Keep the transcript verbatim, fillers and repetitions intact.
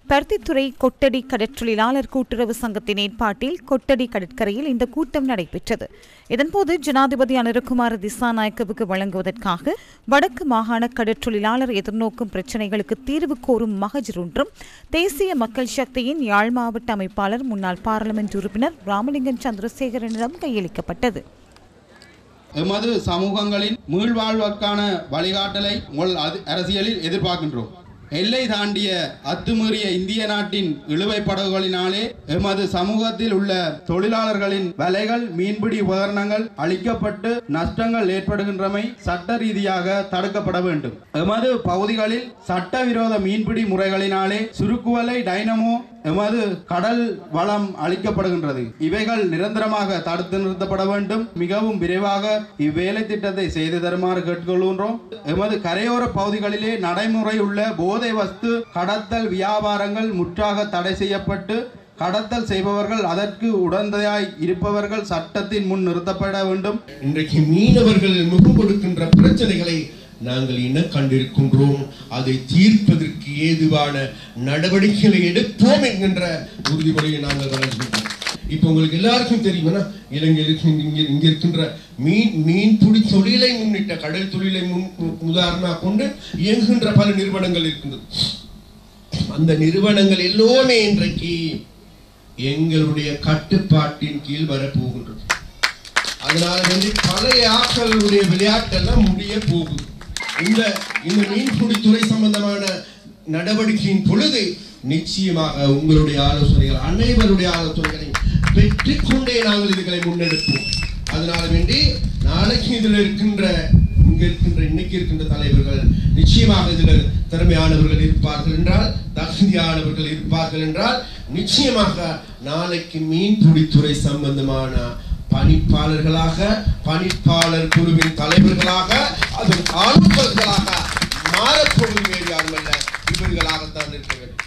பருத்தித்துறை கொட்டடி கடற்றொழிலாளர் கூட்டுறவு சங்கத்தின் ஏற்பாட்டில் கொட்டடி கடற்கரையில் இந்த கூட்டம் நடைபெற்றது. இதன்போது ஜனாதிபதி அனுரகுமார திசாநாயக்கவுக்கு வழங்குவதற்காக வடக்கு மாகாண கடற்றொழிலாளர் எதிர்நோக்கும் பிரச்சினைகளுக்கு தீர்வு கோரும் மகஜர் ஒன்றும் தேசிய மக்கள் சக்தியின் யாழ் மாவட்ட அமைப்பாளர் முன்னாள் பாராளுமன்ற உறுப்பினர் ராமலிங்கம் சந்திரசேகரனிடம் கையளிக்கப்பட்டது. எமது சமூகங்களின் மீள்வாழ்வுக்கான வழிகாட்டலை அரசியலில் எதிர்பார்க்கின்றோம். எல்லை தாண்டிய அத்துமீறிய இந்திய நாட்டின் இழுவை படகுகளினாலே எமது சமூகத்தில் உள்ள தொழிலாளர்களின் வலைகள் மீன்பிடி உபகரணங்கள் அழிக்கப்பட்டு நஷ்டங்கள் ஏற்படுகின்றமை சட்ட ரீதியாக தடுக்கப்பட வேண்டும். எமது பகுதிகளில் சட்டவிரோத மீன்பிடி முறைகளினாலே சுருக்குவலை டைனமோ எமது கடல் வளம் அளிக்கப்படுகின்றது. இவைகள் நிரந்தரமாக தடுத்து நிறுத்தப்பட வேண்டும். மிகவும் விரைவாக இவ்வேலை திட்டத்தை செய்து தருமாறு கேட்டுக்கொள்கின்றோம். எமது கரையோர பகுதிகளிலே நடைமுறை உள்ள போதை வஸ்து கடத்தல் வியாபாரங்கள் முற்றாக தடை செய்யப்பட்டு கடத்தல் செய்பவர்கள் அதற்கு உடந்தையாய் இருப்பவர்கள் சட்டத்தின் முன் நிறுத்தப்பட வேண்டும். இன்றைக்கு மீனவர்கள் முகம் கொடுக்கின்ற பிரச்சனைகளை நாங்கள் இன கண்டிருக்கின்றோம். அதை தீர்ப்பதற்கு ஏதுவான நடவடிக்கைகளை எடுப்போம் என்கின்ற உறுதிமொழியை நாங்கள் வழங்குகின்றோம். இப்போ உங்களுக்கு எல்லாருக்கும் தெரியுமா, இலங்கையில் இங்க இருக்கின்ற மீன் மீன் துடி தொழிலை முன்னிட்ட கடல் தொழிலை முன் உதாரணமாக கொண்டு இயங்குகின்ற பல நிறுவனங்கள் இருக்கின்றது. அந்த நிறுவனங்கள் எல்லோருமே இன்றைக்கு எங்களுடைய கட்டுப்பாட்டின் கீழ் வரப்போகின்றது. அதனால வந்து பழைய ஆட்களுடைய விளையாட்டெல்லாம் முடிய போகுது. இந்த இந்த மீன்பிடித்துறை சம்பந்தமான நடவடிக்கையின் பொழுது நிச்சயமாக உங்களுடைய ஆலோசனைகள் அனைவருடைய ஆலோசனைகளை பெற்றுக்கொண்டே நாங்கள் இதுகளை முன்னெடுப்போம். அதனால வேண்டி நாளைக்கு இதில் இருக்கின்ற இங்க இருக்கின்ற இன்னைக்கு இருக்கின்ற தலைவர்கள் நிச்சயமாக இதில் திறமையானவர்கள் இருப்பார்கள் என்றால், தகுதியானவர்கள் இருப்பார்கள் என்றால் நிச்சயமாக நாளைக்கு மீன்பிடித்துறை சம்பந்தமான பணிப்பாளர்களாக, பணிப்பாளர் குழுவின் தலைவர்களாக, அதன் ஆளுநர்களாக மாறப்போகும் வேறு யாருமல்ல, இவர்களாகத்தான் இருக்க வேண்டும்.